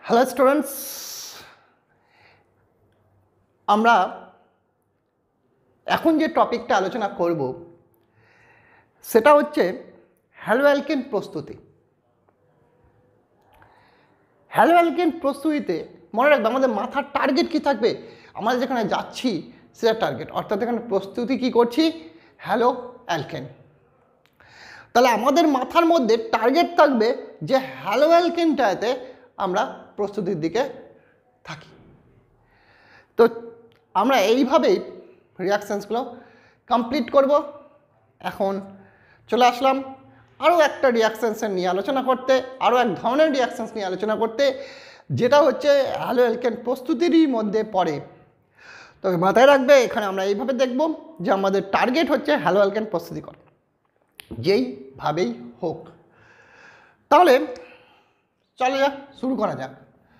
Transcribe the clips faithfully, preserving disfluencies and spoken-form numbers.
Hello students, আমরা এখন যে টপিকটা আলোচনা করব সেটা হচ্ছে হ্যালো অ্যালকেন প্রস্তুতি। হ্যালো অ্যালকেন প্রস্তুতিতে মনে রাখবে আমাদের মাথার টার্গেট কি থাকবে, আমরা যেখানে যাচ্ছি সেটা টার্গেট, অর্থাৎ এখানে প্রস্তুতি কি করছি, হ্যালো অ্যালকেন। তাহলে আমাদের মাথার মধ্যে টার্গেট থাকবে যে হ্যালো অ্যালকেনটাতে আমরা প্রস্তুতির দিকে থাকি। তো আমরা এইভাবেই রিয়াকশানসগুলো কমপ্লিট করব। এখন চলে আসলাম আরও একটা রিয়াকশানসের নিয়ে আলোচনা করতে, আরও এক ধরনের রিয়াকশানস নিয়ে আলোচনা করতে, যেটা হচ্ছে হ্যালো অ্যালকেন প্রস্তুতিরই মধ্যে পড়ে। তো মাথায় রাখবে এখানে আমরা এইভাবে দেখব যে আমাদের টার্গেট হচ্ছে হ্যালো অ্যালকেন প্রস্তুতি করা, যেইভাবেই হোক। তাহলে চলে যাক, শুরু করা যাক।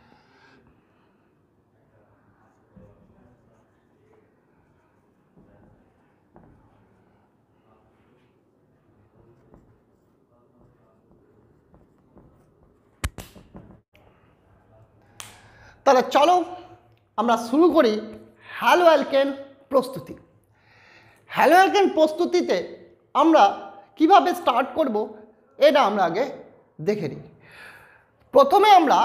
তাহলে চলো আমরা শুরু করি হ্যালো অ্যালকেন প্রস্তুতি। হ্যালো অ্যালকেন প্রস্তুতিতে আমরা কিভাবে স্টার্ট করব এটা আমরা আগে দেখে নিই। প্রথমে আমরা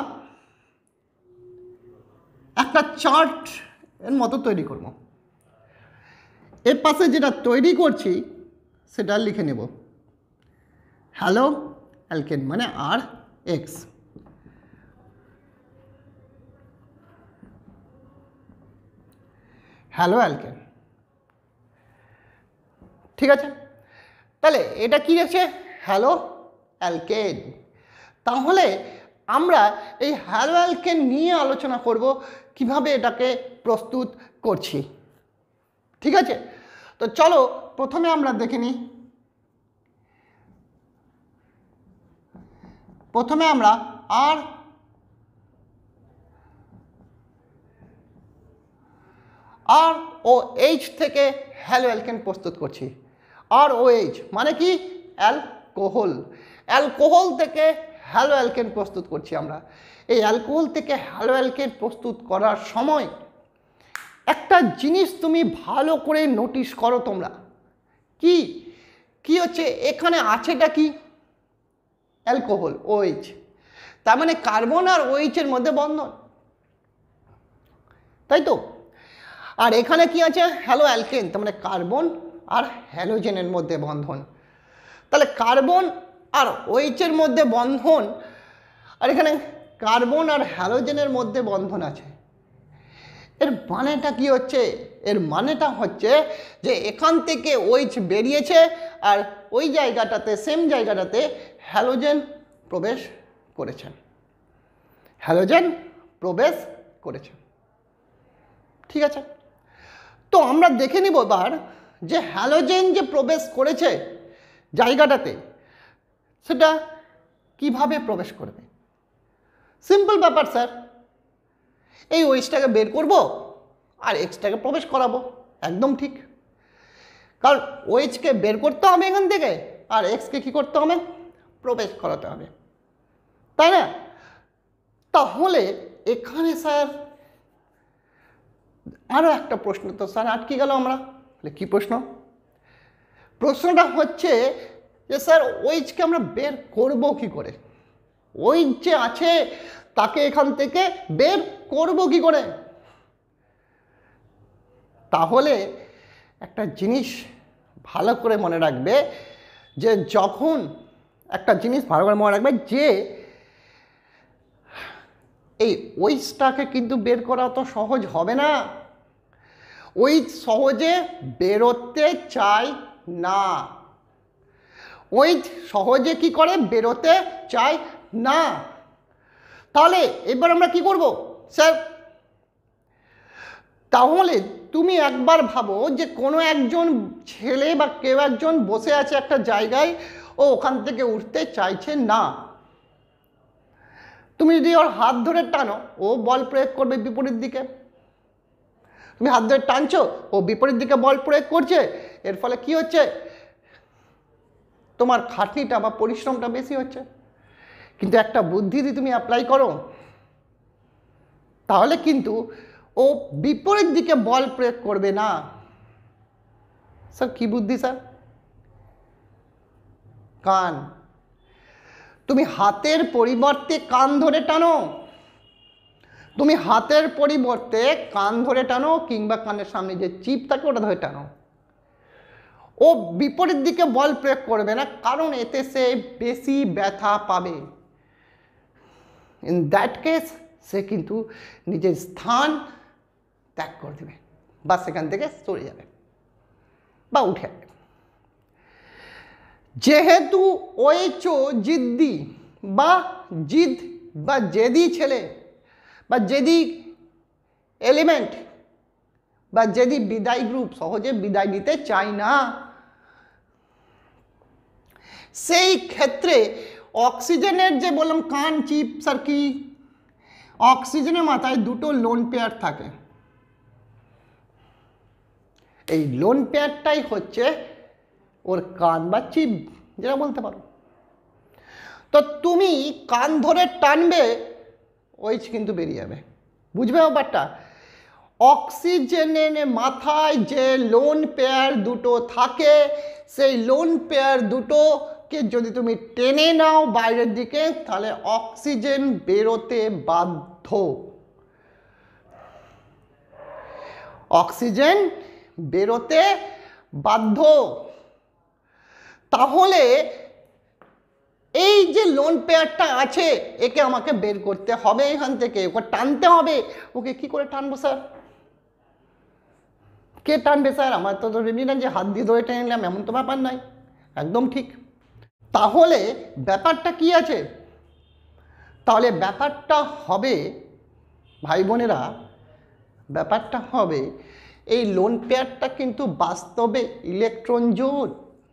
একটা চার্ট এর মতো তৈরি করব। এর পাশে যেটা তৈরি করছি সেটা লিখে নেব হ্যালো অ্যালকেন, মানে আর এক্স। হ্যালো অ্যালকেন, ঠিক আছে। তাহলে এটা কি আছে, হ্যালো অ্যালকেন। তাহলে আমরা এই হ্যালো অ্যালকেন নিয়ে আলোচনা করব কিভাবে এটাকে প্রস্তুত করছি, ঠিক আছে। তো চলো প্রথমে আমরা দেখে নিই। প্রথমে আমরা আর আর ও এইচ থেকে হ্যালো অ্যালকেন প্রস্তুত করছি। আর ও এইচ মানে কি, অ্যালকোহল। অ্যালকোহল থেকে হ্যালো অ্যালকেন প্রস্তুত করছি আমরা। এই অ্যালকোহল থেকে হ্যালো অ্যালকেন প্রস্তুত করার সময় একটা জিনিস তুমি ভালো করে নোটিশ করো তোমরা, কি কি হচ্ছে এখানে আছেটা কি, অ্যালকোহল, ওএইচ। তার মানে কার্বন আর ওএইচের মধ্যে বন্ধন, তাই তো। আর এখানে কি আছে, হ্যালো অ্যালকেন, তার মানে কার্বন আর হ্যালোজেনের মধ্যে বন্ধন। তাহলে কার্বন আর ওএইচের মধ্যে বন্ধন, আর এখানে কার্বন আর হ্যালোজেনের মধ্যে বন্ধন আছে। এর মানেটা কি হচ্ছে, এর মানেটা হচ্ছে যে এখান থেকে ওএইচ বেরিয়েছে আর ওই জায়গাটাতে, সেম জায়গাটাতে হ্যালোজেন প্রবেশ করেছেন, হ্যালোজেন প্রবেশ করেছে, ঠিক আছে। তো আমরা দেখে নিব এবার যে হ্যালোজেন যে প্রবেশ করেছে জায়গাটাতে সেটা কিভাবে প্রবেশ করবে। সিম্পল ব্যাপার স্যার, এই ওএইচটাকে বের করব আর এক্সটাকে প্রবেশ করাবো, একদম ঠিক। কারণ ওএইচকে বের করতে হবে এখান থেকে আর এক্সকে কী করতে হবে, প্রবেশ করাতে হবে, তাই না। তাহলে এখানে স্যার আরও একটা প্রশ্ন তো স্যার আটকে গেল আমরা, কি প্রশ্ন? প্রশ্নটা হচ্ছে যে স্যার ওএইচকে আমরা বের করব কি করে, ওএইচ যে আছে তাকে এখান থেকে বের করব কি করে। তাহলে একটা জিনিস ভালো করে মনে রাখবে যে যখন একটা জিনিস ভালো করে মনে রাখবে যে এই ওএইচটাকে কিন্তু বের করা তো সহজ হবে না। ওএইচ সহজে বেরোতে চায় না, ওএইচ সহজে কি করে, বেরোতে চায় না। তাহলে এবার আমরা কি করব স্যার? তাহলে তুমি একবার ভাবো যে কোনো একজন ছেলে বা কেউ একজন বসে আছে একটা জায়গায়, ও ওখান থেকে উঠতে চাইছে না। তুমি যদি ওর হাত ধরে টানো, ও বল প্রয়োগ করবে বিপরীত দিকে। তুমি হাত ধরে টানছো, ও বিপরীত দিকে বল প্রয়োগ করছে। এর ফলে কি হচ্ছে, তোমার খাটনিটা বা পরিশ্রমটা বেশি হচ্ছে। কিন্তু একটা বুদ্ধি যদি তুমি অ্যাপ্লাই করো, তাহলে কিন্তু ও বিপরীত দিকে বল প্রয়োগ করবে না। স্যার কি বুদ্ধি স্যার? কান, তুমি হাতের পরিবর্তে কান ধরে টানো, তুমি হাতের পরিবর্তে কান ধরে টানো কিংবা কানের সামনে যে চিপ থাকে ওটা ধরে টানো, ও বিপরীত দিকে বল প্রয়োগ করবে না, কারণ এতে সে বেশি ব্যথা পাবে। ইন দ্যাট কেস সে কিন্তু নিজের স্থান ত্যাগ করে দেবে বা সেখান থেকে সরে যাবে বা উঠে যাবে। যেহেতু ওইচো জিদ্দি বা জিদ বা জেদি ছেলে বা জেদি এলিমেন্ট বা জেদি বিদায় গ্রুপ সহজে বিদায় নিতে চায় না, সেই ক্ষেত্রে অক্সিজেনের যে বললাম কান চিপ স্যার কি, অক্সিজেনের মাথায় দুটো লোন পেয়ার থাকে, এই লোন পেয়ারটাই হচ্ছে ওর কান বা চিপ যেটা বলতে পারো। তো তুমি কান ধরে টানবে, ওইচ কিন্তু বেরিয়ে যাবে। বুঝবে ব্যাপারটা? অক্সিজেনের মাথায় যে লোন পেয়ার দুটো থাকে, সেই লোন পেয়ার দুটোকে যদি তুমি টেনে নাও বাইরের দিকে, তাহলে অক্সিজেন বেরোতে বাধ্য। অক্সিজেন বেরোতে বাধ্য। তাহলে এই যে লোন পেয়ারটা আছে একে আমাকে বের করতে হবে এখান থেকে, ওকে টানতে হবে। ওকে কি করে টানবো স্যার? কে টানবে স্যার? আমার তো রেডি না যে হাত দিয়ে ধরে টেনে নিলাম, এমন তো ব্যাপার নয়। একদম ঠিক। তাহলে ব্যাপারটা কি আছে? তাহলে ব্যাপারটা হবে ভাই বোনেরা, ব্যাপারটা হবে এই লোন পেয়ারটা কিন্তু বাস্তবে ইলেকট্রন জোড়।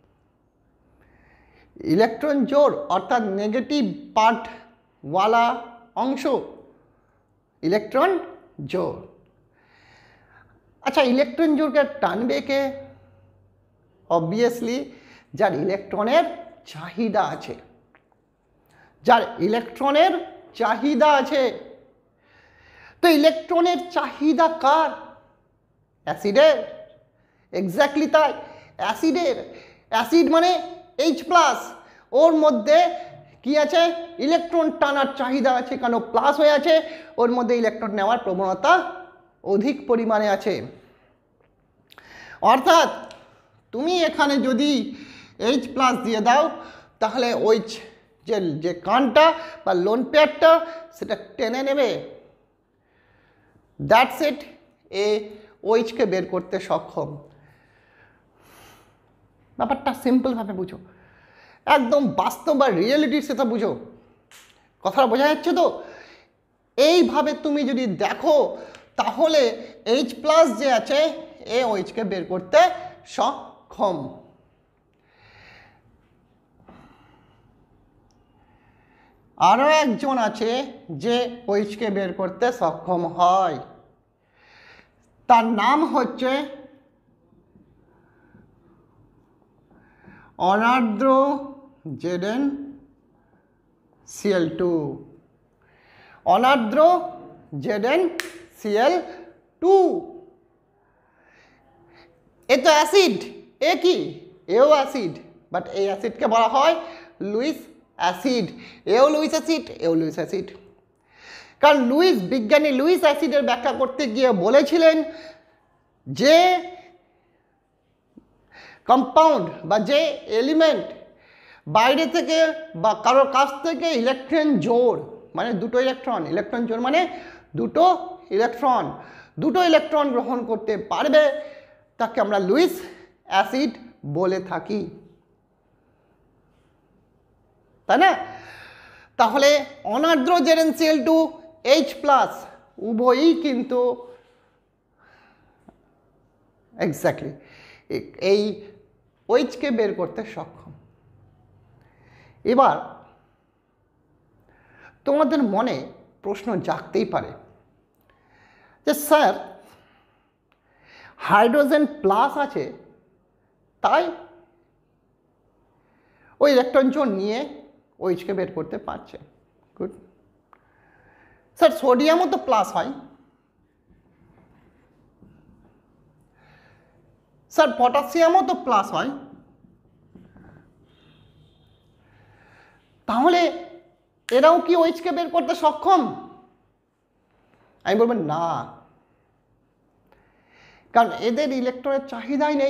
ইলেকট্রন জোড় অর্থাৎ নেগেটিভ পার্টওয়ালা অংশ ইলেকট্রন জোড়। আচ্ছা, ইলেকট্রন জোড়কে টানবে কে? অবভিয়াসলি যার ইলেকট্রনের চাহিদা আছে, যার ইলেকট্রনের চাহিদা আছে। তো ইলেকট্রনের চাহিদা কার? অ্যাসিডের। এক্স্যাক্টলি তাই, অ্যাসিডের। অ্যাসিড মানে এইচ প্লাস, ওর মধ্যে কি আছে? ইলেকট্রন টানার চাহিদা আছে, কারণ প্লাস হয়ে আছে, ওর মধ্যে ইলেকট্রন নেওয়ার প্রবণতা অধিক পরিমাণে আছে। অর্থাৎ তুমি এখানে যদি এইচ প্লাস দিয়ে দাও, তাহলে ওই যে যে কানটা বা লোন পেয়ারটা সেটা টেনে নেবে। দ্যাটস ইট, এ ওইচকে বের করতে সক্ষম। ব্যাপারটা সিম্পলভাবে বুঝো, একদম বাস্তব বা রিয়েলিটির সেটা বুঝো। কথাটা বোঝা যাচ্ছে তো? এইভাবে তুমি যদি দেখো, তাহলে এইচ প্লাস যে আছে এ ওইচকে বের করতে সক্ষম। আরও একজন আছে যে ওইচকে বের করতে সক্ষম হয়, তার নাম হচ্ছে অনার্দ্র জেডেন সিএল টু। অনার্দ্র জেডেন সিএল টু, এ তো অ্যাসিড। এ কি? এও অ্যাসিড, বাট এই অ্যাসিডকে বলা হয় লুইস অ্যাসিড। এও লুইস অ্যাসিড, এও লুইস অ্যাসিড। কারণ লুইস, বিজ্ঞানী লুইস অ্যাসিডের ব্যাখ্যা করতে গিয়ে বলেছিলেন যে কম্পাউন্ড বা যে এলিমেন্ট বাইরে থেকে বা কারোর কাছ থেকে ইলেকট্রন জোড় মানে দুটো ইলেকট্রন, ইলেকট্রন জোড় মানে দুটো ইলেকট্রন, দুটো ইলেকট্রন গ্রহণ করতে পারবে, তাকে আমরা লুইস অ্যাসিড বলে থাকি, তাই না? তাহলে অনার্দ্র ZN CL two, H plus উভয়ই কিন্তু এক্স্যাক্টলি এই ওইচকে বের করতে সক্ষম। এবার তোমাদের মনে প্রশ্ন জাগতেই পারে যে স্যার হাইড্রোজেন প্লাস আছে, তাই ওই ইলেকট্রন জোন নিয়ে ওইচকে বের করতে পারছে। গুড। স্যার সোডিয়ামও তো প্লাস হয়, স্যার পটাশিয়ামও তো প্লাস হয়, তাহলে এরাও কি ওইচকে বের করতে সক্ষম? আমি বলবেন না, কারণ এদের ইলেকট্রনের চাহিদাই নেই।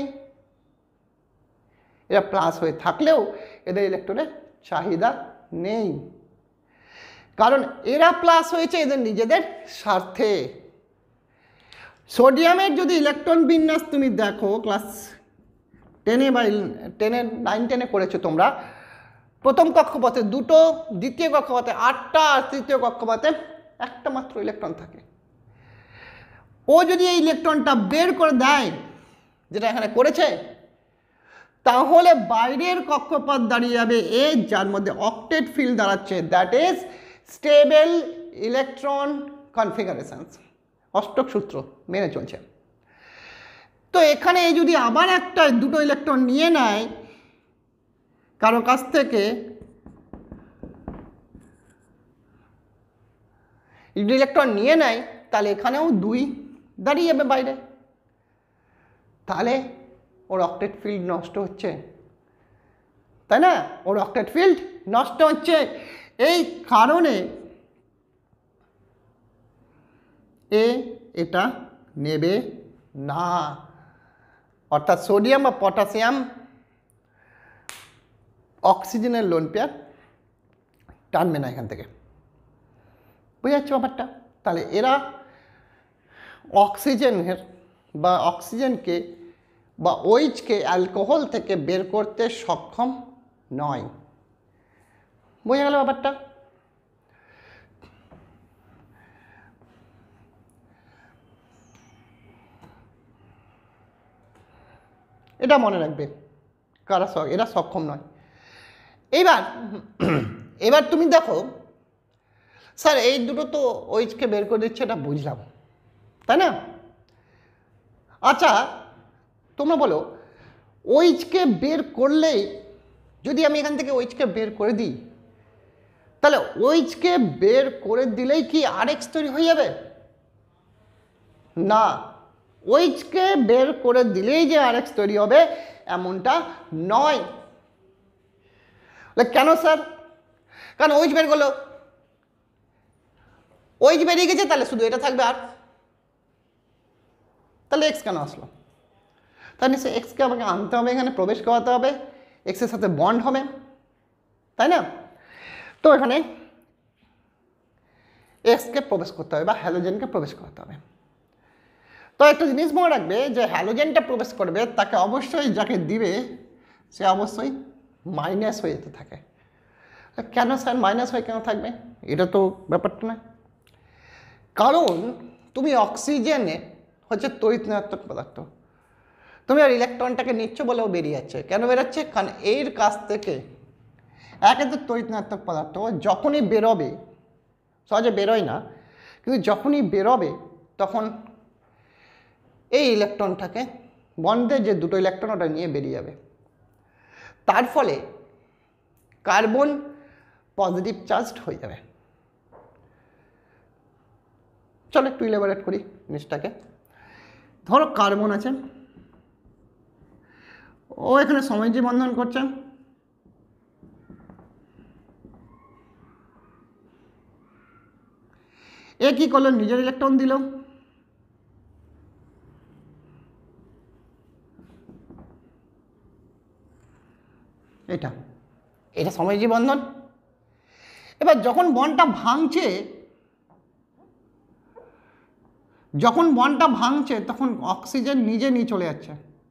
এরা প্লাস হয়ে থাকলেও এদের ইলেকট্রনের চাহিদা নেই, কারণ এরা প্লাস হয়েছে এদের নিজেদের স্বার্থে। সোডিয়ামের যদি ইলেকট্রন বিন্যাস তুমি দেখো ক্লাস টেনে বা টেনে নাইন টেনে করেছো তোমরা, প্রথম কক্ষপথে দুটো, দ্বিতীয় কক্ষপথে আটটা, আর তৃতীয় কক্ষপথে একটা মাত্র ইলেকট্রন থাকে। ও যদি এই ইলেকট্রনটা বের করে দেয় যেটা এখানে করেছে, তাহলে বাইরের কক্ষপথ দাঁড়িয়ে যাবে এ, যার মধ্যে অক্টেট ফিল্ড দাঁড়াচ্ছে, that is stable electron configurations, অষ্টক সূত্র মেনে চলছে। তো এখানে যদি আবার একটা দুটো ইলেকট্রন নিয়ে নেয় কারো কাছ থেকে, যদি ইলেকট্রন নিয়ে নেয় তাহলে এখানেও দুই দাঁড়িয়ে যাবে বাইরে, তাহলে ওর অক্টেট ফিল্ড নষ্ট হচ্ছে, তাই না? ওর অক্টেট ফিল্ড নষ্ট হচ্ছে। এই কারণে এ এটা নেবে না, অর্থাৎ সোডিয়াম বা পটাশিয়াম অক্সিজেনের লোন পেয়ার টানবে না এখান থেকে। বুঝে যাচ্ছে ব্যাপারটা? তাহলে এরা অক্সিজেনের বা অক্সিজেনকে বা ওইচকে অ্যালকোহল থেকে বের করতে সক্ষম নয়। বোঝা গেল ব্যাপারটা? এটা মনে রাখবে, কারা এরা সক্ষম নয়। এইবার এবার তুমি দেখো স্যার এই দুটো তো ওইচকে বের করে দিচ্ছে, এটা বুঝলাম, তাই না? আচ্ছা তোমরা বলো, ওইচকে বের করলেই, যদি আমি এখান থেকে ওইচকে বের করে দিই, তাহলে ওইচকে বের করে দিলেই কি আর এক্স তৈরি হয়ে যাবে? না, ওইচকে বের করে দিলেই যে আর এক্স তৈরি হবে এমনটা নয়। কেন স্যার? কারণ ওইচ বের করলো, ওইচ বেরিয়ে গেছে, তাহলে শুধু এটা থাকবে, আর তাহলে এক্স কেন আসলো? তাই নিশ্চয়ই এক্সকে আমাকে আনতে হবে, এখানে প্রবেশ করাতে হবে, এক্সের সাথে বন্ড হবে, তাই না? তো এখানে এক্সকে প্রবেশ করতে হবে বা হ্যালোজেনকে প্রবেশ করতে হবে। তো একটা জিনিস মনে রাখবে যে হ্যালোজেনটা প্রবেশ করবে তাকে অবশ্যই যাকে দিবে সে অবশ্যই মাইনাস হয়ে যেতে থাকে। কেন স্যার মাইনাস হয়ে কেন থাকবে? এটা তো ব্যাপারটা না, কারণ তুমি অক্সিজেনে হচ্ছে তড়িৎ ঋণাত্মক পদার্থ, তুমি আর ইলেকট্রনটাকে নিচ্ছ বলেও বেরিয়ে যাচ্ছে। কেন বেরোচ্ছে? কারণ এর কাছ থেকে একে তো তড়িৎ ঋণাত্মক পদার্থ যখনই বেরোবে, সহজে বেরোয় না, কিন্তু যখনই বেরোবে তখন এই ইলেকট্রনটাকে বন্ডে যে দুটো ইলেকট্রন ওটা নিয়ে বেরিয়ে যাবে, তার ফলে কার্বন পজিটিভ চার্জড হয়ে যাবে। চলো একটু ইলাবোরেট করি জিনিসটাকে। ধরো কার্বন আছে, ও এখানে সমযোজী বন্ধন করছে, এ কি করলো? নিজের ইলেকট্রন দিল, এটা এটা সমযোজী বন্ধন। এবার যখন বন্ডটা ভাঙছে, যখন বন্ডটা ভাঙছে তখন অক্সিজেন নিজে নিয়ে চলে যাচ্ছে,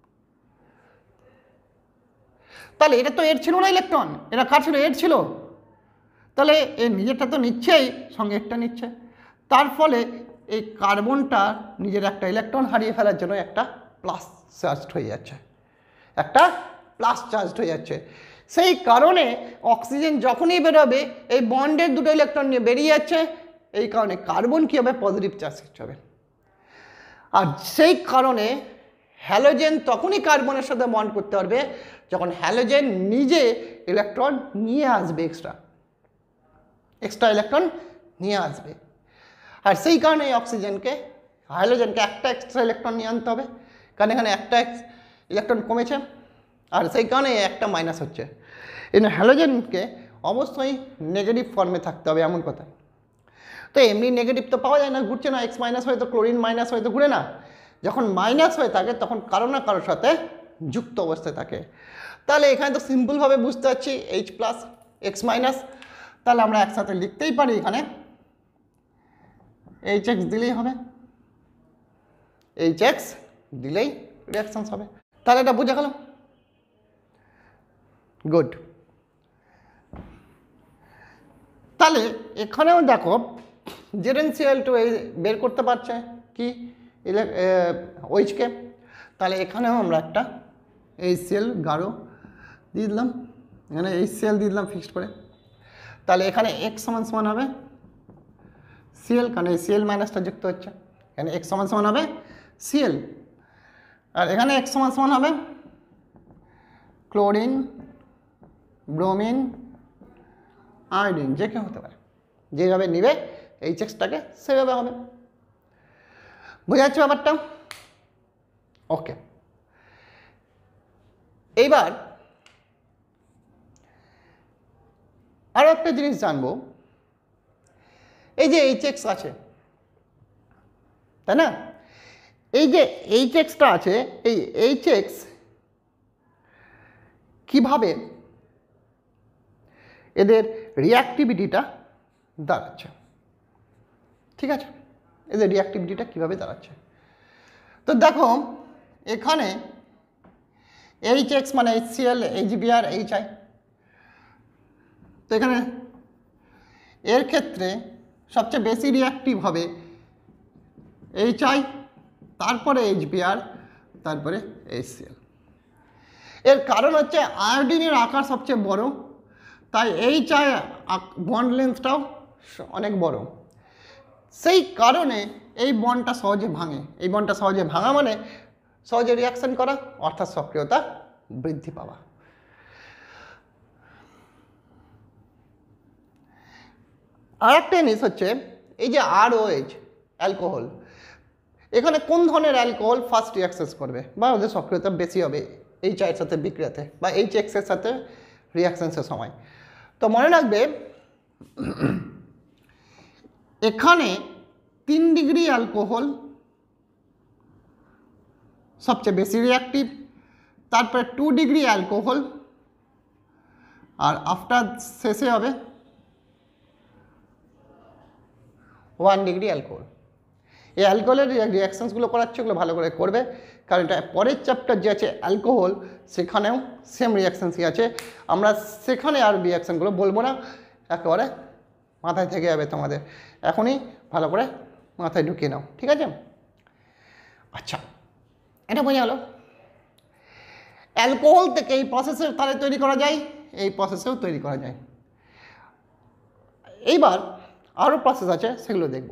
তাহলে এটা তো এর ছিল না ইলেকট্রন, এটা কার ছিল? এর ছিল, তাহলে এর নিজেরটা তো নিচ্ছেই, সঙ্গে একটা নিচ্ছে, তার ফলে এই কার্বনটা নিজের একটা ইলেকট্রন হারিয়ে ফেলার জন্য একটা প্লাস চার্জড হয়ে যাচ্ছে, একটা প্লাস চার্জড হয়ে যাচ্ছে। সেই কারণে অক্সিজেন যখনই বেরোবে এই বন্ডের দুটো ইলেকট্রন নিয়ে বেরিয়ে যাচ্ছে, এই কারণে কার্বন কী হবে? পজিটিভ চার্জ হবে। আর সেই কারণে হ্যালোজেন তখনই কার্বনের সাথে বন্ড করতে পারবে যখন হ্যালোজেন নিজে ইলেকট্রন নিয়ে আসবে, এক্সট্রা এক্সট্রা ইলেকট্রন নিয়ে আসবে। আর সেই কারণে এই অক্সিজেনকে হাইড্রোজেনকে একটা এক্সট্রা ইলেকট্রন নিয়ে আনতে হবে, কারণ এখানে একটা ইলেকট্রন কমেছে আর সেই কারণে একটা মাইনাস হচ্ছে। এই হ্যালোজেনকে অবশ্যই নেগেটিভ ফর্মে থাকতে হবে এমন কথা। তো এমনি নেগেটিভ তো পাওয়া যায় না, ঘুরছে না, এক্স মাইনাস হয়তো ক্লোরিন মাইনাস হয়তো ঘুরে না, যখন মাইনাস হয়ে থাকে তখন কারো না কারোর সাথে যুক্ত অবস্থায় থাকে। তাহলে এখানে তো সিম্পলভাবে বুঝতে পারছি এইচ প্লাস এক্স মাইনাস, তাহলে আমরা একসাথে লিখতেই পারি এখানে এইচ এক্স দিলেই হবে, এইচ এক্স দিলেই রিয়াকশানস হবে। তাহলে এটা বুঝে গেল, গুড। তাহলে এখানেও দেখো Z N C L two এই বের করতে পারছে কি ওইচকে, তাহলে এখানেও আমরা একটা এইচ সি এল গাঢ় দিয়ে দিলাম, এখানে এইচ সি এল দিয়ে দিলাম ফিক্সড করে। তাহলে এখানে এক্স সমান সমান হবে সিএল, কারণ এই সিএল মাইনাসটা যুক্ত হচ্ছে, এখানে এক্স সমান সমান হবে সিএল, আর এখানে এক্স সমান সমান হবে ক্লোরিন, ব্রোমিন, আয়োডিন, যে কেউ হতে পারে, যেভাবে নিবে এইচ এক্সটাকে সেভাবে হবে। বুঝা যাচ্ছে ব্যাপারটা? ওকে, এইবার আরও একটা জিনিস জানবো, এই যে এইচ এক্স আছে তাই না, এই যে এইচ এক্সটা আছে, এই এইচ এক্স কীভাবে এদের রিঅ্যাক্টিভিটিটা দাঁড়াচ্ছে, ঠিক আছে, এদের রিঅ্যাক্টিভিটিটা কীভাবে দাঁড়াচ্ছে। তো দেখো এখানে এইচ এক্স মানে H C L, H B R, H I, তো এখানে এর ক্ষেত্রে সবচেয়ে বেশি রিঅ্যাক্টিভ হবে এইচ আই, তারপরে এইচ বি আর, তারপরে এইচ সি এল। এর কারণ হচ্ছে আয়োডিনের আকার সবচেয়ে বড়, তাই এইচ আই বন্ড লেন্থটাও অনেক বড়, সেই কারণে এই বন্ডটা সহজে ভাঙে। এই বন্ডটা সহজে ভাঙা মানে সহজে রিয়াকশন করা, অর্থাৎ সক্রিয়তা বৃদ্ধি পাওয়া। আর একটা জিনিস হচ্ছে এই যে আর ও এইচ অ্যালকোহল, এখানে কোন ধরনের অ্যালকোহল ফার্স্ট রিয়াকশন করবে বা ওদের সক্রিয়তা বেশি হবে এইচ আইয়ের সাথে বিক্রিয়াতে বা এইচ এক্সের সাথে রিয়াকশনসের সময়। তো মনে রাখবে এখানে তিন ডিগ্রি অ্যালকোহল সবচেয়ে বেশি রিয়াক্টিভ, তারপরে টু ডিগ্রি অ্যালকোহল, আর আফটার শেষে হবে ওয়ান ডিগ্রি অ্যালকোহল। এই অ্যালকোহলের রিয়াকশানসগুলো করাচ্ছে, ওগুলো ভালো করে করবে, কারণ এটা পরের চ্যাপ্টার যে আছে অ্যালকোহল, সেখানেও সেম রিয়াকশানসই আছে। আমরা সেখানে আর রিয়াকশানগুলো বলবো না, একেবারে মাথায় থেকে যাবে তোমাদের, এখনই ভালো করে মাথায় ঢুকিয়ে নাও, ঠিক আছে? আচ্ছা, এটা বোঝা গেল অ্যালকোহল থেকে এই প্রসেসের তাহলে তৈরি করা যায়, এই প্রসেসেও তৈরি করা যায়। এইবার আরও প্রসেস আছে, সেগুলো দেখব।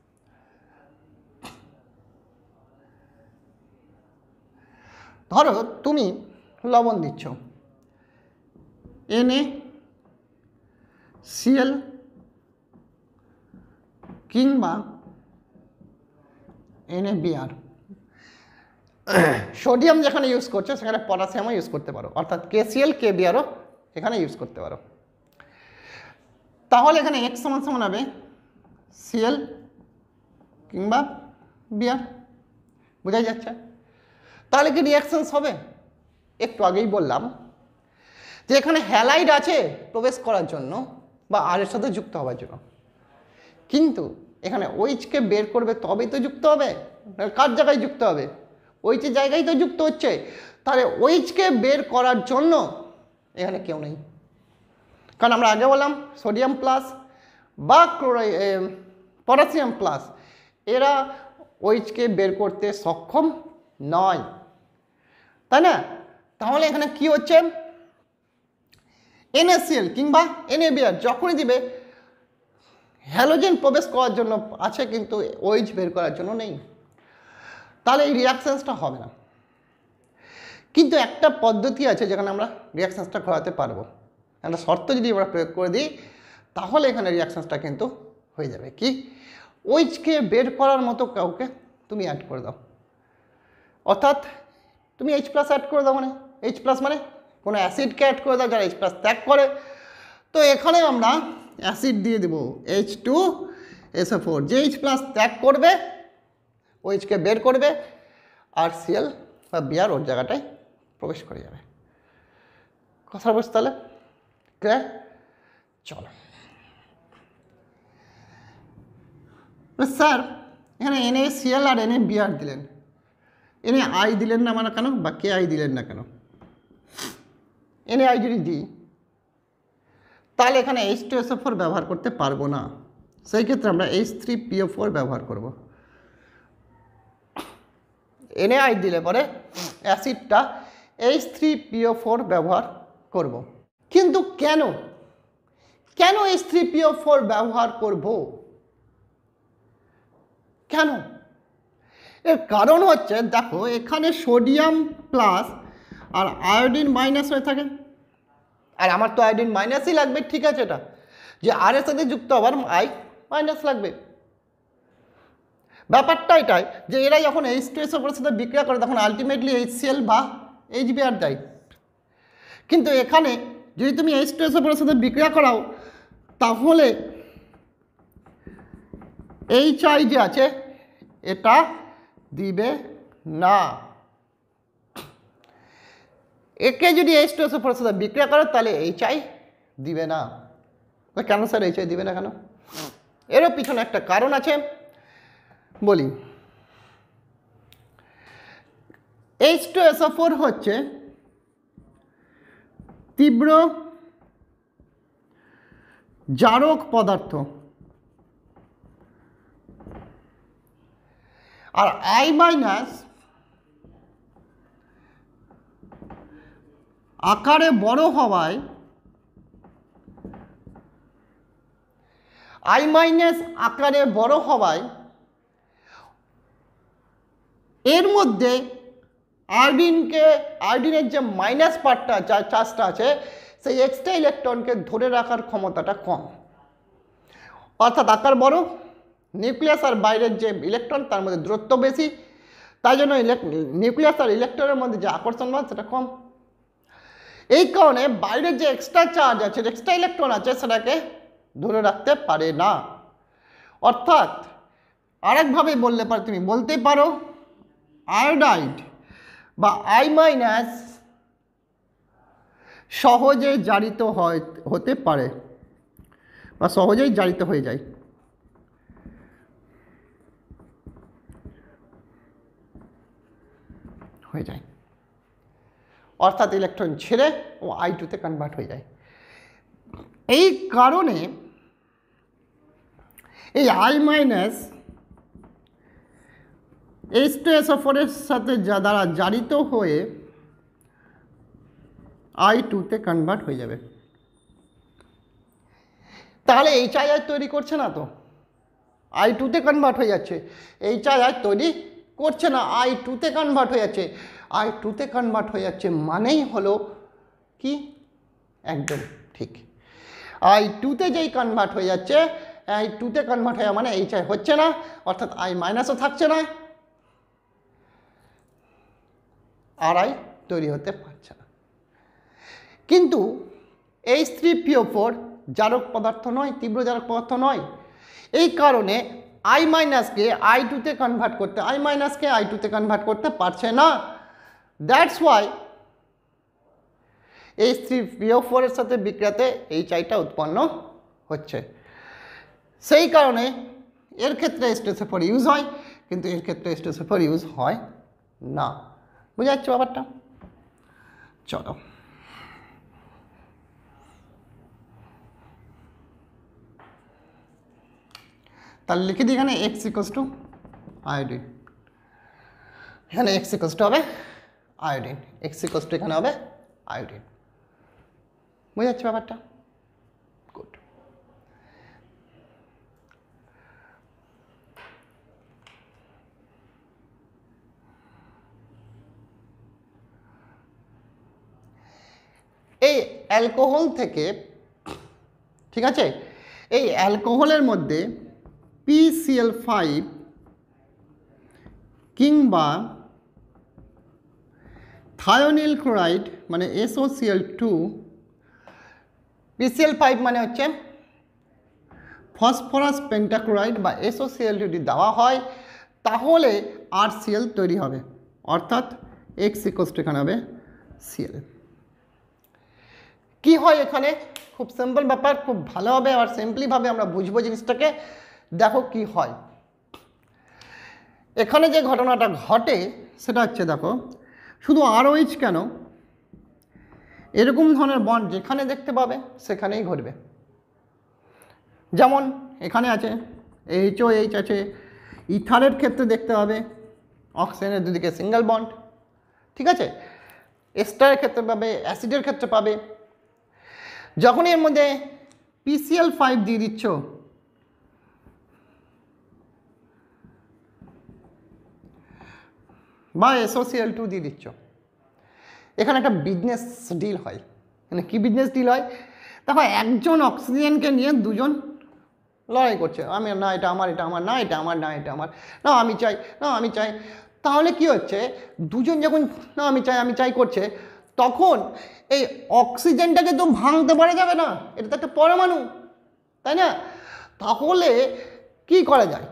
ধরো তুমি লবণ দিচ্ছ, এন এ সি এল কিংবা N A B R. Sodium যেখানে ইউজ করছে সেখানে পটাশিয়ামও ইউজ করতে পারো, অর্থাৎ K C L K B আরও এখানে ইউজ করতে পারো। তাহলে এখানে এক্স সমান সমান হবে সিএল কিংবা বিআর, বোঝাই যাচ্ছে? তাহলে কি রিয়াকশনস হবে? একটু আগেই বললাম যে এখানে হ্যালাইড আছে প্রবেশ করার জন্য বা আর এর সাথে যুক্ত হওয়ার জন্য, কিন্তু এখানে ওইচকে বের করবে তবেই তো যুক্ত হবে, কার জায়গায় যুক্ত হবে? ওইচের জায়গায় তো যুক্ত হচ্ছে, তাহলে ওইচকে বের করার জন্য এখানে কেউ নেই, কারণ আমরা আগে বললাম সোডিয়াম প্লাস বা ক্লোরাই পটাশিয়াম প্লাস এরা ওইচকে বের করতে সক্ষম নয়, তাই না? তাহলে এখানে কি হচ্ছে, এন এ সি এল কিংবা এন এ বি আর যখনই দিবে হ্যালোজেন প্রবেশ করার জন্য আছে, কিন্তু ওইচ বের করার জন্য নেই, তাহলে এই রিয়াকশানসটা হবে না। কিন্তু একটা পদ্ধতি আছে যেখানে আমরা রিয়াকশানসটা করাতে পারবো, একটা শর্ত যদি আমরা প্রয়োগ করে দিই তাহলে এখানে রিয়াকশানসটা কিন্তু হয়ে যাবে। কি? ওইচকে বের করার মতো কাউকে তুমি অ্যাড করে দাও, অর্থাৎ তুমি এইচ প্লাস অ্যাড করে দাও, মানে এইচ প্লাস মানে কোনো অ্যাসিডকে অ্যাড করে দাও যারা এইচ প্লাস ত্যাগ করে। তো এখানে আমরা অ্যাসিড দিয়ে দেবো H two S O four, যে এইচ প্লাস ত্যাগ করবে ওইচকে বের করবে আর সিএল বা বিআর ওর জায়গাটায় প্রবেশ করে যাবে। কথা বুঝতে তাহলে ক্লিয়ার? চলো স্যার এখানে এনএ সিএল আর এনএ বিআর দিলেন, এনএ আই দিলেন না মানে কেন, বা কে আই দিলেন না কেন? এনএ আই যদি দিই তাহলে এখানে H two S O four ব্যবহার করতে পারবো না, সেই ক্ষেত্রে আমরা H three P O four ব্যবহার করব। এনএ আই দিলে পরে অ্যাসিডটা H three P O four ব্যবহার করব। কিন্তু কেন কেন H three P O four ব্যবহার করব? কেন? এর কারণ হচ্ছে দেখো এখানে সোডিয়াম প্লাস আর আয়োডিন মাইনাস হয়ে থাকে, আর আমার তো আয়োডিন মাইনাসই লাগবে, ঠিক আছে, এটা যে আর এর সাথে যুক্ত আবার আই মাইনাস লাগবে। ব্যাপারটা এটাই যে এরা যখন এইচ টু এস ও ফোরের সাথে বিক্রিয়া করে তখন আলটিমেটলি এইচ সি এল বা এইচ বি আর দেয়, কিন্তু এখানে যদি তুমি এইচ টু এস ও ফোরের সাথে বিক্রিয়া করাও তাহলে এইচ আই যে আছে এটা দিবে না। একে যদি এইচ টু এস ও ফোরের সাথে বিক্রিয়া করো তাহলে এইচ আই দিবে না। কেন স্যার এইচ আই দিবে না কেন? এরও পিছনে একটা কারণ আছে, বলি। H two S O four হচ্ছে তীব্র জারক পদার্থ, আর আই মাইনাস আকারে বড় হওয়ায় আই মাইনাস আকারে বড় হওয়ায় এর মধ্যে আয়োডিনকে আয়োডিনের যে মাইনাস পার্টটা যা চার্জটা আছে সেই এক্সট্রা ইলেকট্রনকে ধরে রাখার ক্ষমতাটা কম, অর্থাৎ আকার বড়, নিউক্লিয়াস আর বাইরের যে ইলেকট্রন তার মধ্যে দূরত্ব বেশি, তাই জন্য নিউক্লিয়াস আর ইলেকট্রনের মধ্যে যে আকর্ষণ বল সেটা কম। এই কারণে বাইরের যে এক্সট্রা চার্জ আছে, এক্সট্রা ইলেকট্রন আছে সেটাকে ধরে রাখতে পারে না। অর্থাৎ আরেকভাবে বললে পারো, তুমি বলতে পারো আয়োডাইড বা আই মাইনাস সহজে জারিত হয় হতে পারে বা সহজেই জারিত হয়ে যায়। হয়ে যায় অর্থাৎ ইলেকট্রন ছেড়ে ও আই টুতে কনভার্ট হয়ে যায়। এই কারণে এই I minus H two S O ফোরের সাথে দ্বারা জারিত হয়ে আই টুতে কনভার্ট হয়ে যাবে। তাহলে এইচ আই আই তৈরি করছে না, তো আই টুতে কনভার্ট হয়ে যাচ্ছে। এইচ আই আই তৈরি করছে না, আই টুতে কনভার্ট হয়ে যাচ্ছে। আই টুতে কনভার্ট হয়ে যাচ্ছে মানেই হলো কি, একদম ঠিক, আই টুতে যেই কনভার্ট হয়ে যাচ্ছে, আই টুতে কনভার্ট হয়ে মানে এইচ আই হচ্ছে না, অর্থাৎ আই মাইনাসও থাকছে না, আর আই তৈরি হতে পারছে না। কিন্তু H three P O four জারক পদার্থ নয়, তীব্র জারক পদার্থ নয়। এই কারণে আই মাইনাসকে আই টুতে কনভার্ট করতে আই মাইনাসকে আই টুতে কনভার্ট করতে পারছে না। That's why H three P O ফোরের সাথে বিক্রিয়াতে এইচ আইটা উৎপন্ন হচ্ছে। সেই কারণে এর ক্ষেত্রে H two S O four use হয়, কিন্তু এর ক্ষেত্রে H two S O four use হয় না। বুঝা যাচ্ছে ব্যাপারটা? চলো তাহলে লিখে দিই এখানে এক্স ইকোয়াস টু আয়োডিন, এখানে এক্স ইকোয়াস টু হবে আয়োডিন, এক্স ইকোয়াস টু এখানে হবে আয়োডিন। বুঝা যাচ্ছে ব্যাপারটা? গুড। এই অ্যালকোহল থেকে, ঠিক আছে, এই অ্যালকোহলের মধ্যে পি সি এল ফাইভ কিংবা থায়োনিল ক্লোরাইড মানে S O C L two, P C L five মানে হচ্ছে ফসফরাস পেন্টাক্লোরাইড বা S O C L two যদি দেওয়া হয় তাহলে আর সি এল তৈরি হবে, অর্থাৎ এক্স ইকোয়ালস টু এখানে হবে সিএল। কি হয় এখানে? খুব সিম্পল ব্যাপার, খুব ভালোভাবে আর সিম্পলিভাবে আমরা বুঝবো জিনিসটাকে। দেখো কি হয় এখানে। যে ঘটনাটা ঘটে সেটা হচ্ছে, দেখো শুধু আর ওইচ কেন, এরকম ধরনের বন্ড যেখানে দেখতে পাবে সেখানেই ঘটবে। যেমন এখানে আছে এইচ ও এইচ আছে, ইথারের ক্ষেত্রে দেখতে পাবে অক্সিজেনের দুদিকে সিঙ্গেল বন্ড, ঠিক আছে। এস্টারের ক্ষেত্রে পাবে, অ্যাসিডের ক্ষেত্রে পাবে। যখন এর মধ্যে পি সি এল ফাইভ দিয়ে দিচ্ছ, বা S O C L two দিয়ে দিচ্ছ, এখানে একটা বিজনেস ডিল হয়। মানে কি বিজনেস ডিল হয়? দেখো একজন অক্সিজেনকে নিয়ে দুজন লড়াই করছে, আমি না এটা আমার, এটা আমার, না এটা আমার, না এটা আমার, না আমি চাই, না আমি চাই। তাহলে কি হচ্ছে, দুজন যখন না আমি চাই আমি চাই করছে, তখন এই অক্সিজেনটাকে তো ভাঙতে পারা যাবে না, এটা তো একটা পরমাণু, তাই না? তাহলে কি করা যায়?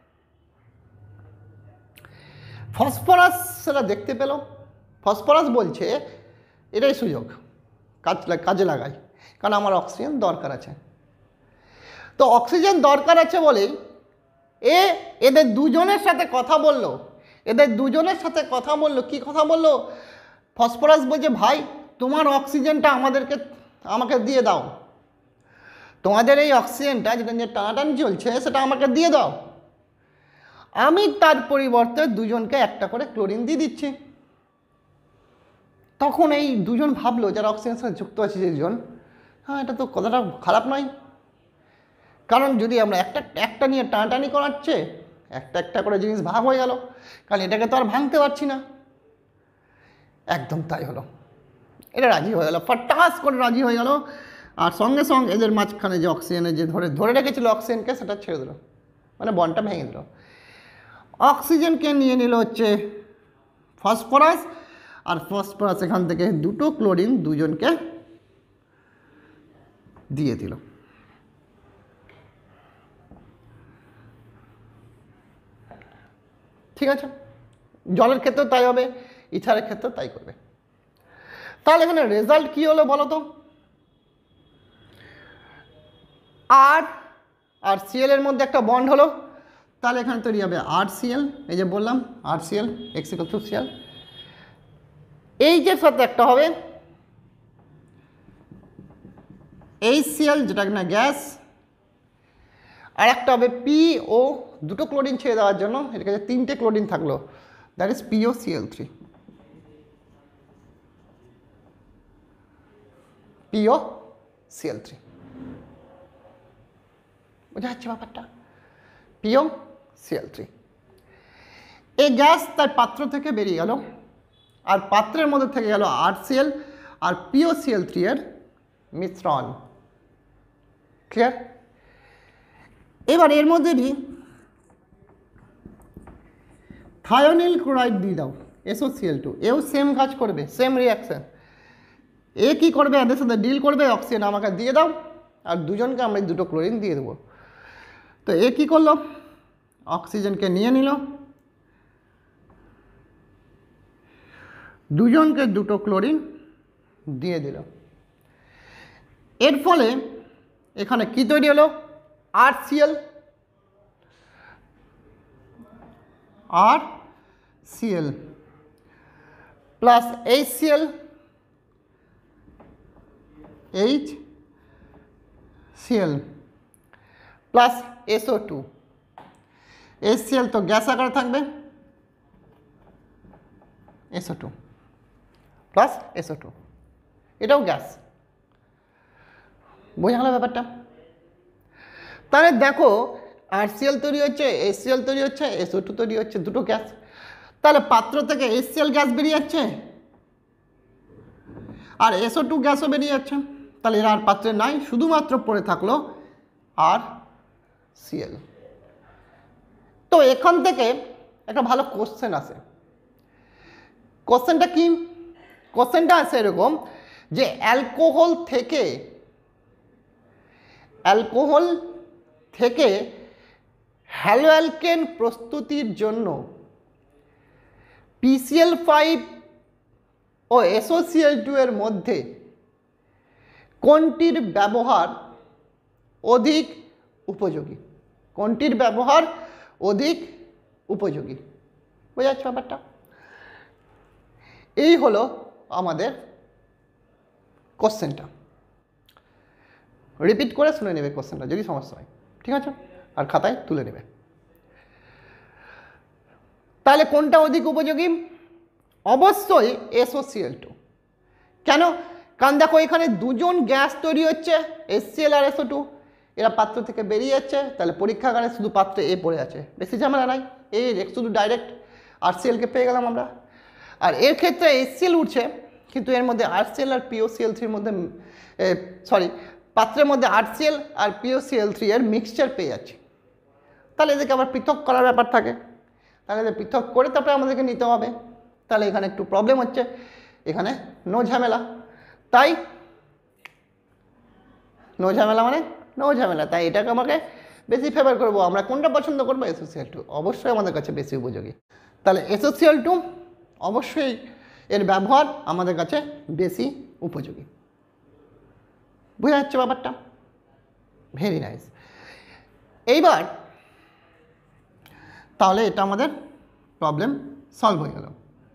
ফসফরাস সেটা দেখতে পেল, ফসফরাস বলছে এটাই সুযোগ, কাজ কাজে লাগাই, কারণ আমার অক্সিজেন দরকার আছে। তো অক্সিজেন দরকার আছে বলেই এ এদের দুজনের সাথে কথা বলল, এদের দুজনের সাথে কথা বললো। কি কথা বললো? ফসফরাস বলছে ভাই তোমার অক্সিজেনটা আমাদেরকে আমাকে দিয়ে দাও, তোমাদের এই অক্সিজেনটা যেটা যে টানাটানি চলছে সেটা আমাকে দিয়ে দাও, আমি তার পরিবর্তে দুজনকে একটা করে ক্লোরিন দিয়ে দিচ্ছি। তখন এই দুজন ভাবলো, যারা অক্সিজেনের সাথে যুক্ত আছে যে দুজন, হ্যাঁ এটা তো কথাটা খারাপ নয়, কারণ যদি আমরা একটা একটা নিয়ে টানাটানি করাচ্ছে, একটা একটা করে জিনিস ভাগ হয়ে গেল, কারণ এটাকে তো আর ভাঙতে পারছি না। একদম তাই হলো, এটা রাজি হয়ে গেল, ফটাস করে রাজি হয়ে গেল। আর সঙ্গে সঙ্গে এদের মাঝখানে যে অক্সিজেনের যে ধরে ধরে রেখেছিল অক্সিজেনকে, সেটা ছেড়ে দিল, মানে বন্ডটা ভেঙে দিল। অক্সিজেনকে নিয়ে নিল হচ্ছে ফসফরাস, আর ফসফরাস এখান থেকে দুটো ক্লোরিন দুজনকে দিয়ে দিল। ঠিক আছে, জলের ক্ষেত্রেও তাই হবে, ইথারের ক্ষেত্রেও তাই করবে। তাহলে এখানে রেজাল্ট কি হলো বলো তো? আর আর সিএল এর মধ্যে একটা বন্ড হলো, তাহলে এখানে তৈরি হবে আর সিএল। এই যে বললাম R CL X equal to CL. এইচের সাথে একটা হবে এইচ সিএল, যেটা কিনা গ্যাস, আর একটা হবে পি ও, দুটো ক্লোরিন ছেড়ে দেওয়ার জন্য এর কাছে তিনটে ক্লোরিন থাকলো, that is P O C L three. P O C L three, বোঝা যাচ্ছে ব্যাপারটা? P O C L three. এই গ্যাস তার পাত্র থেকে বেরিয়ে গেল, আর পাত্রের মধ্যে থেকে গেল আর সিএল আর P O C L three এর মিশ্রণ। ক্লিয়ার? এবার এর মধ্যে দিই থায়োনিল ক্লোরাইড দিয়ে দাও, S O C L two, এও সেম কাজ করবে, সেম রিয়াকশন। এ কী করবে? এদের সাথে ডিল করবে, অক্সিজেন আমাকে দিয়ে দাও, আর দুজনকে আমরা দুটো ক্লোরিন দিয়ে দেবো। তো এ কী করলো? অক্সিজেনকে নিয়ে নিল, দুজনকে দুটো ক্লোরিন দিয়ে দিল। এর ফলে এখানে কি তৈরি হলো? R CL, R CL plus H CL, H CL plus SO two. H CL তো গ্যাস আকারে থাকবে, SO two plus SO two, এটাও গ্যাস। বোঝা গেল ব্যাপারটা? তাহলে দেখো আর সিএল তৈরি হচ্ছে, এইচ সিএল তৈরি হচ্ছে, এসও টু তৈরি হচ্ছে, দুটো গ্যাস। তাহলে পাত্র থেকে এইচ সিএল গ্যাস বেরিয়ে যাচ্ছে আর এসও টু গ্যাসও বেরিয়ে যাচ্ছে। তাহলে এরা আর পাত্রে নাই, শুধুমাত্র পড়ে থাকলো আর সিএল। তো এখান থেকে একটা ভালো কোশ্চেন আসে। কোশ্চেনটা কি? কোশ্চেনটা আছে এরকম যে অ্যালকোহল থেকে অ্যালকোহল থেকে হ্যালোঅ্যালকেন প্রস্তুতির জন্য পি সি এল ফাইভ ও S O C L two এর মধ্যে কোনটির ব্যবহার অধিক উপযোগী? কোনটির ব্যবহার অধিক উপযোগী? বোঝা যাচ্ছে ব্যাপারটা? এই হলো আমাদের কোশ্চেনটা। রিপিট করে শুনে নেবে কোশ্চেনটা যদি সমস্যা হয়, ঠিক আছে? আর খাতায় তুলে নেবে। তাহলে কোনটা অধিক উপযোগী? অবশ্যই S O C L two. কেন? কারণ দেখো এখানে দুজন গ্যাস তৈরি হচ্ছে, এস সি এল আর এস ও টু, এরা পাত্র থেকে বেরিয়ে যাচ্ছে, তাহলে পরীক্ষাগারে শুধু পাত্রে এ পড়ে আছে, বেশি ঝামেলা নাই। এই শুধু ডাইরেক্ট আর সি এলকে পেয়ে গেলাম আমরা। আর এর ক্ষেত্রে এস সি এল উঠছে, কিন্তু এর মধ্যে আর সি এল আর পি ও সি এল থ্রির মধ্যে সরি পাত্রের মধ্যে আর সি এল আর P O C L three এর মিক্সচার পেয়ে যাচ্ছে। তাহলে এদেরকে আবার পৃথক করার ব্যাপার থাকে, তাহলে এদের পৃথক করে তারপরে আমাদেরকে নিতে হবে। তাহলে এখানে একটু প্রবলেম হচ্ছে, এখানে নো ঝামেলা। তাই নো ঝামেলা মানে নো ঝামেলা, তাই এটাকে আমাকে বেশি ফেভার করবো। আমরা কোনটা পছন্দ করবো? S O C L two অবশ্যই আমাদের কাছে বেশি উপযোগী। তাহলে S O C L two অবশ্যই এর ব্যবহার আমাদের কাছে বেশি উপযোগী। বোঝা যাচ্ছে ব্যাপারটা? Very nice. এইবার তাহলে এটা আমাদের প্রবলেম সলভ হয়ে গেল।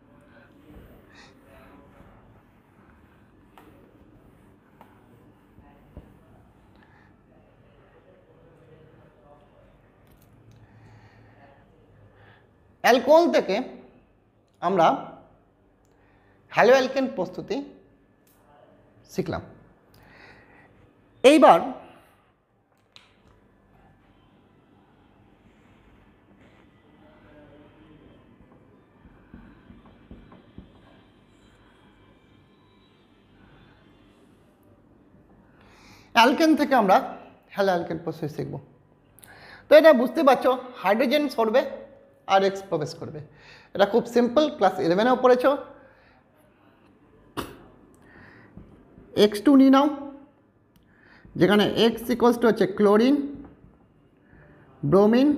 অ্যালকোহল থেকে আমরা হ্যালোঅ্যালকেন প্রস্তুতি শিখলাম। এইবার অ্যালকেন থেকে আমরা হ্যালোঅ্যালকেন প্রসেস শিখব। তো এটা বুঝতে পারছো, হাইড্রোজেন সরবে আর এক্স প্রবেশ করবে। এটা খুব সিম্পল, ক্লাস ইলেভেনেও পড়েছ। এক্স টু নিয়ে নাও, যেখানে এক্স ইকোয়ালস টু হচ্ছে ক্লোরিন, ব্রোমিন,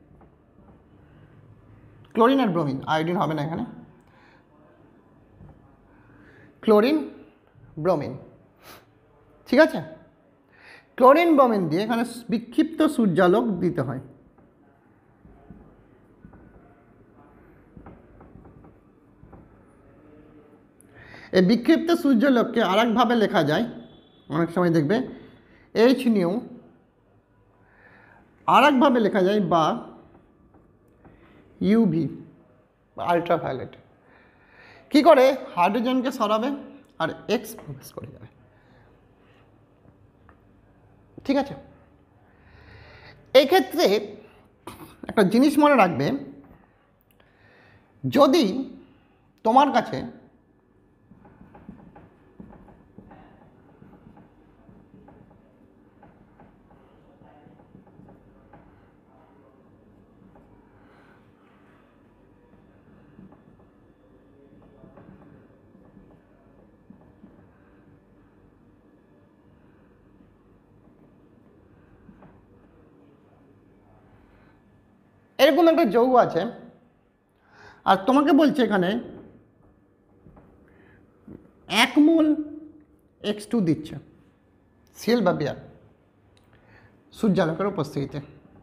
ক্লোরিন আর ব্রোমিন, আয়োডিন হবে না এখানে, ক্লোরিন ব্রোমিন, ঠিক আছে? ক্লোরিন ব্রোমিন দিয়ে এখানে বিক্ষিপ্ত সূর্যালোক দিতে হয়। এই বিক্ষিপ্ত সূর্যালোককে আর একভাবে লেখা যায়, অনেক সময় দেখবে এইচ নিউ, আর একভাবে লেখা যায় বা ইউভি, আলট্রাভায়োলেট। কী করে? হাইড্রোজেনকে সরাবে আর এক্স প্রবেশ করে যাবে, ঠিক আছে? এই ক্ষেত্রে একটা জিনিস মনে রাখবে, যদি তোমার কাছে এরকম একটা যৌগ আছে আর তোমাকে বলছে এখানে এক মোল এক্স টু দিচ্ছে সিএল বা বিআর সূর্যালোকের উপস্থিতিতে,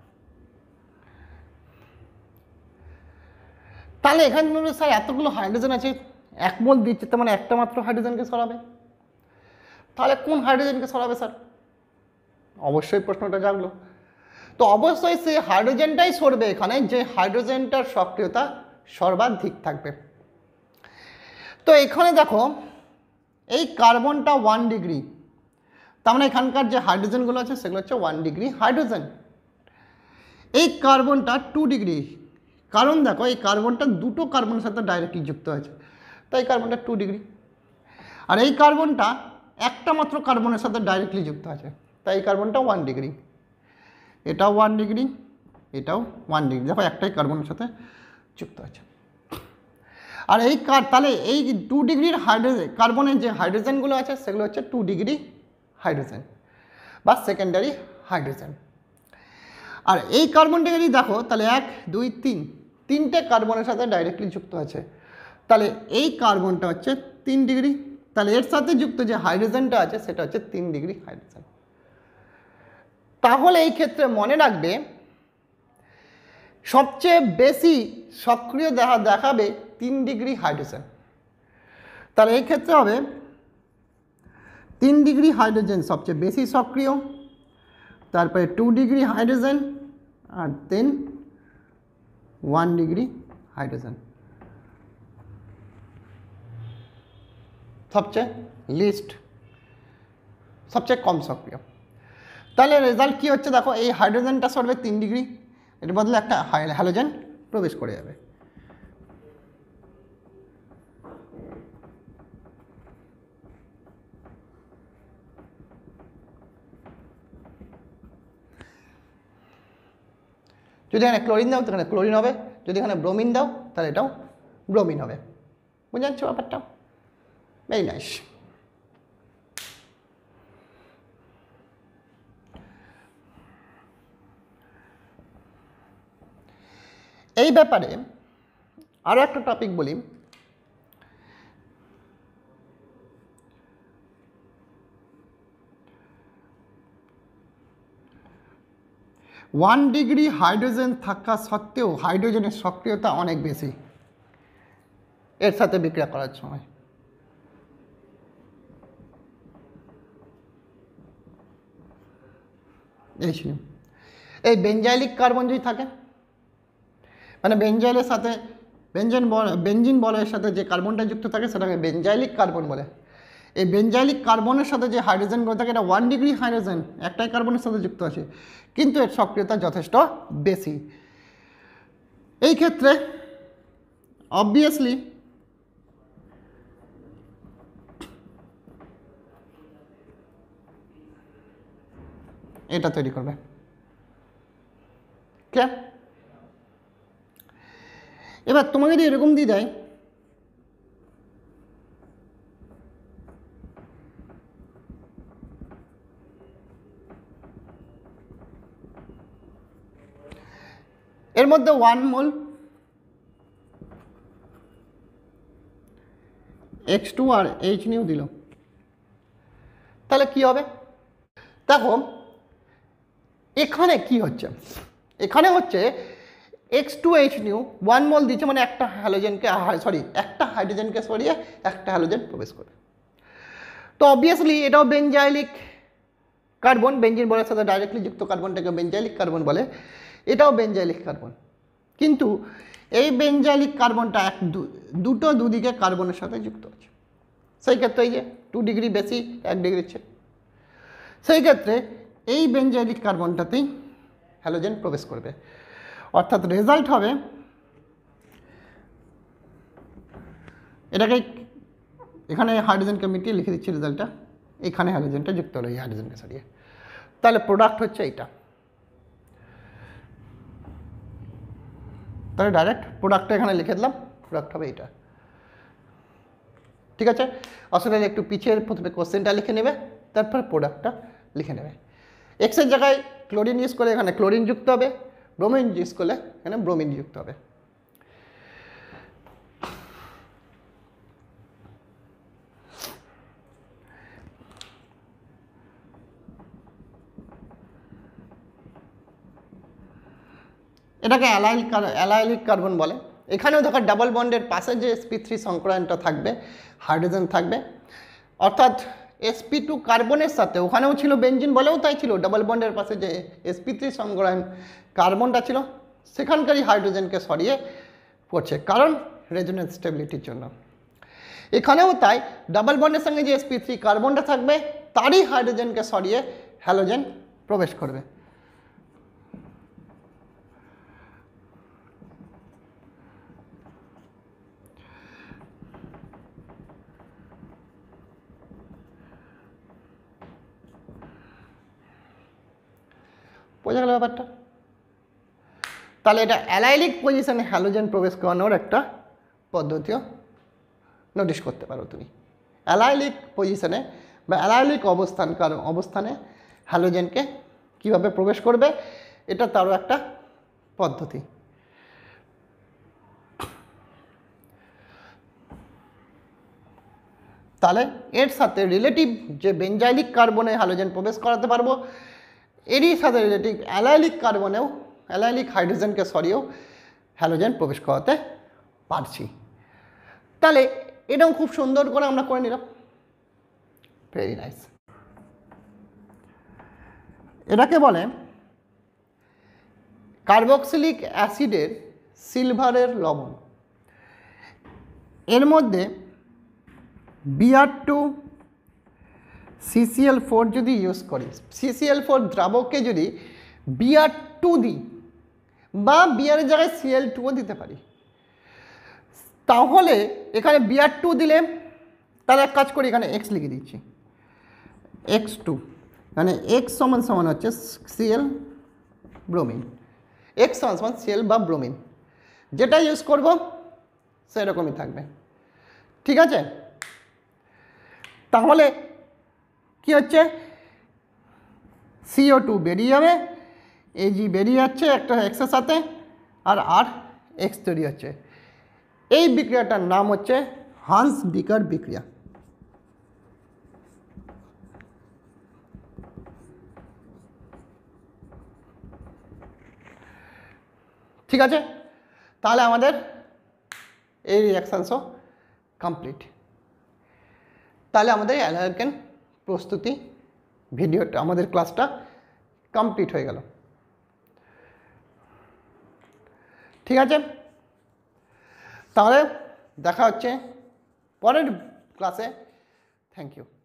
তাহলে এখানে স্যার এতগুলো হাইড্রোজেন আছে, এক মোল দিচ্ছে, তার মানে একটা মাত্র হাইড্রোজেনকে সরাবে। তাহলে কোন হাইড্রোজেনকে সরাবে স্যার? অবশ্যই প্রশ্নটা জাগলো। তো অবশ্যই সেই হাইড্রোজেনটাই সরবে এখানে যে হাইড্রোজেনটার সক্রিয়তা সর্বাধিক থাকবে। তো এখানে দেখো এই কার্বনটা ওয়ান ডিগ্রি, তার মানে এখানকার যে হাইড্রোজেনগুলো আছে সেগুলো হচ্ছে ওয়ান ডিগ্রি হাইড্রোজেন। এই কার্বনটা টু ডিগ্রি, কারণ দেখো এই কার্বনটা দুটো কার্বনের সাথে ডাইরেক্টলি যুক্ত হয়েছে, তাই কার্বনটা টু ডিগ্রি। আর এই কার্বনটা একটা মাত্র কার্বনের সাথে ডাইরেক্টলি যুক্ত আছে, তাই এই কার্বনটা ওয়ান ডিগ্রি। এটা ওয়ান ডিগ্রি, এটাও ওয়ান ডিগ্রি, দেখো একটাই কার্বনের সাথে যুক্ত আছে। আর এই কার তাহলে এই টু ডিগ্রির হাইড্রোজেন কার্বনের যে হাইড্রোজেনগুলো আছে সেগুলো হচ্ছে টু ডিগ্রি হাইড্রোজেন বা সেকেন্ডারি হাইড্রোজেন। আর এই কার্বনটা যদি দেখো তাহলে এক দুই তিন তিনটে কার্বনের সাথে ডাইরেক্টলি যুক্ত আছে, তাহলে এই কার্বনটা হচ্ছে তিন ডিগ্রি, তাহলে এর সাথে যুক্ত যে হাইড্রোজেনটা আছে সেটা হচ্ছে তিন ডিগ্রি হাইড্রোজেন। তাহলে এই ক্ষেত্রে মনে রাখবে সবচেয়ে বেশি সক্রিয় দেখা দেখাবে তিন ডিগ্রি হাইড্রোজেন। তাহলে এই ক্ষেত্রে হবে তিন ডিগ্রি হাইড্রোজেন সবচেয়ে বেশি সক্রিয়, তারপরে টু ডিগ্রি হাইড্রোজেন, আর দেন ওয়ান ডিগ্রি হাইড্রোজেন সবচেয়ে লিস্ট সবচেয়ে কম সক্রিয়। তাহলে রেজাল্ট কী হচ্ছে দেখো, এই হাইড্রোজেনটা সরবে তিন ডিগ্রি, এর বদলে একটা হ্যালোজেন প্রবেশ করে যাবে। যদি এখানে ক্লোরিন দাও তাহলে ক্লোরিন হবে, যদি এখানে ব্রোমিন দাও তাহলে এটাও ব্রোমিন হবে। বুঝে যাচ্ছ ব্যাপারটা? Very nice. এই ব্যাপারে আরও একটা টপিক বলি, ওয়ান ডিগ্রি হাইড্রোজেন থাকা সত্ত্বেও হাইড্রোজেনের সক্রিয়তা অনেক বেশি এর সাথে বিক্রিয়া করার সময়। এই ছিল এই বেঞ্জাইলিক কার্বন যদি থাকে, মানে বেঞ্জাইলের সাথে বেঞ্জিন বল বেঞ্জিন বলের সাথে যে কার্বনটা যুক্ত থাকে সেটাকে বেঞ্জাইলিক কার্বন বলে। এই বেঞ্জাইলিক কার্বনের সাথে যে হাইড্রোজেনগুলো থাকে এটা ওয়ান ডিগ্রি হাইড্রোজেন একটাই কার্বনের সাথে যুক্ত আছে, কিন্তু এর সক্রিয়তা যথেষ্ট বেশি। এই ক্ষেত্রে অবভিয়াসলি এটা তৈরি করবে। কে এবার তোমাকে যদি এরকম দিয়ে দেয় এর মধ্যে ওয়ান মোল এক্স টু আর এইচ নিউ দিল, তাহলে কি হবে দেখো এখানে কি হচ্ছে, এখানে হচ্ছে X two H nu one mole দিচ্ছে, মানে একটা হ্যালোজেনকে সরি একটা হাইড্রোজেনকে সরিয়ে একটা হ্যালোজেন প্রবেশ করে। তো অবভিয়াসলি এটাও বেঞ্জাইলিক কার্বন, বেঞ্জিন বলের সাথে ডাইরেক্টলি যুক্ত কার্বনটাকে বেঞ্জাইলিক কার্বন বলে, এটাও বেঞ্জাইলিক কার্বন, কিন্তু এই বেঞ্জাইলিক কার্বনটা এক দুটো দুদিকে কার্বনের সাথে যুক্ত আছে। সেই ক্ষেত্রে এই যে টু ডিগ্রি বেশি এক ডিগ্রির চেয়ে, সেই ক্ষেত্রে এই বেঞ্জাইলিক কার্বনটাতেই হ্যালোজেন প্রবেশ করবে। অর্থাৎ রেজাল্ট হবে এটাকে এখানে হাইড্রোজেনকে মিটিয়ে লিখে দিচ্ছি রেজাল্টটা, এখানে হ্যালোজেনটা যুক্ত হলো এই হাইড্রোজেনকে সরিয়ে, তাহলে প্রোডাক্ট হচ্ছে এইটা। তাহলে ডাইরেক্ট প্রোডাক্টটা এখানে লিখে দিলাম, প্রোডাক্ট হবে এইটা। ঠিক আছে, আসলে একটু পিছের প্রথমে কোশ্চেনটা লিখে নেবে, তারপর প্রোডাক্টটা লিখে নেবে। এক্সের জায়গায় ক্লোরিন ইউজ করলে এখানে ক্লোরিন যুক্ত হবে, ব্রোমিন ইউজ করলে এখানে ব্রোমিন যুক্ত হবে। এটাকে অ্যালাইল অ্যালাইলিক কার্বন বলে। এখানেও দেখো ডাবল বন্ডের পাশে যে এসপি থ্রি সংক্রায়নটা থাকবে, হাইড্রোজেন থাকবে, অর্থাৎ এসপি টু কার্বনের সাথে ওখানেও ছিল বেঞ্জিন বলেও তাই ছিল, ডাবল বন্ডের পাশে যে এসপি থ্রি সংক্রায়ন কার্বনটা ছিল সেখানকারই হাইড্রোজেনকে সরিয়ে পড়ছে, কারণ রেজোনেন্স স্টেবিলিটির জন্য। এখানেও তাই ডাবল বন্ডের সঙ্গে যে এসপি থ্রি কার্বনটা থাকবে তারই হাইড্রোজেনকে সরিয়ে হ্যালোজেন প্রবেশ করবে। বোঝা গেল ব্যাপারটা? তাহলে এটা অ্যালাইলিক পজিশনে হ্যালোজেন প্রবেশ করানোর একটা পদ্ধতিও নোটিশ করতে পারো তুমি। অ্যালাইলিক পজিশনে বা অ্যালাইলিক অবস্থানকার অবস্থানে হ্যালোজেনকে কীভাবে প্রবেশ করবে, এটা তারও একটা পদ্ধতি। তাহলে এর সাথে রিলেটিভ যে বেঞ্জাইলিক কার্বনে হ্যালোজেন প্রবেশ করাতে পারবো, এরই সাথে রিলেটিভ অ্যালাইলিক কার্বনেও অ্যালাইলিক হাইড্রোজেনকে সরিয়েও হ্যালোজেন প্রবেশ করাতে পারছি। তাহলে এটাও খুব সুন্দর করে আমরা করে নিলাম। Very nice. এটাকে বলে কার্বক্সিলিক অ্যাসিডের সিলভারের লবণ। এর মধ্যে বিআর টু সিসিএল ফোর যদি ইউজ করি, সিসিএল ফোর দ্রাবককে যদি বিআর টু দিই বা বিআরের জায়গায় সিএল টুও দিতে পারি, তাহলে এখানে বিআর টু দিলে তাহলে এক কাজ করি, এখানে এক্স লিখে দিচ্ছি, এক্স টু মানে এক্স সমান সমান হচ্ছে সিএল ব্রোমিন, এক্স সমান সমান সিএল বা ব্রোমিন, যেটা ইউজ করব সেরকমই থাকবে। ঠিক আছে, তাহলে কি হচ্ছে, সিও টু বেরিয়ে যাবে, এজি বেরিয়ে যাচ্ছে একটা এক্সের সাথে, আর আর এক্স তৈরি হচ্ছে। এই বিক্রিয়াটার নাম হচ্ছে হান্স বিকার বিক্রিয়া। ঠিক আছে, তাহলে আমাদের এই রিঅ্যাকশানসও কমপ্লিট। তাহলে আমাদের অ্যালকেন প্রস্তুতি ভিডিওটা, আমাদের ক্লাসটা কমপ্লিট হয়ে গেল। ঠিক আছে, তাহলে দেখা হচ্ছে পরের ক্লাসে। Thank you.